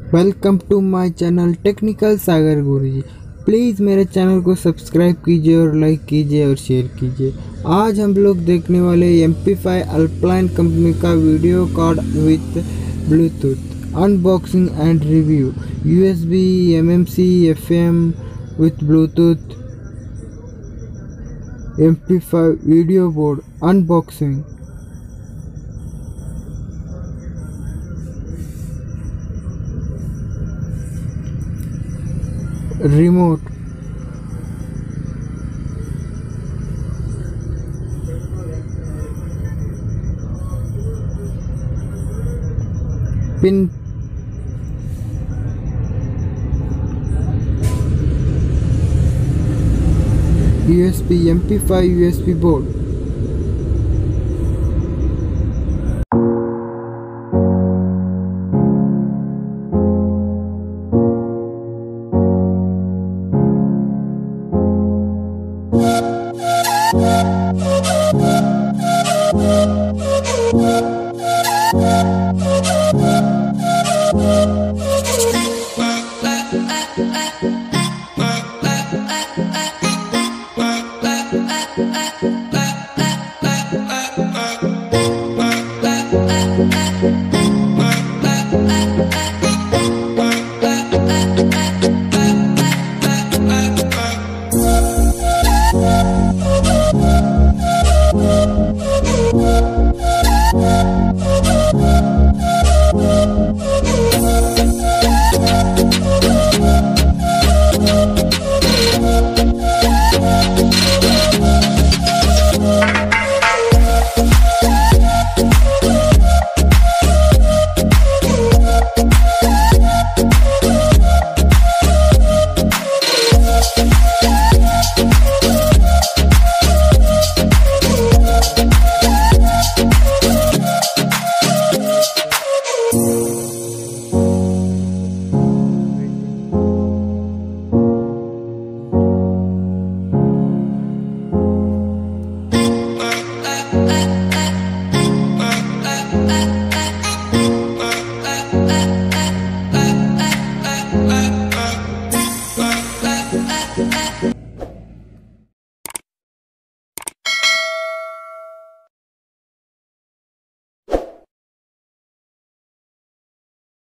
Welcome to my channel technical Sagar Guruji. Please मेरे channel को subscribe कीजिए और लाइक कीजिए और शेयर कीजिए। आज हम लोग देखने वाले MP5 अल्पाइन कंपनी का video card with Bluetooth unboxing and review. USB MMC FM with Bluetooth MP5 video board unboxing. Remote, pin, USB MP5 USB board,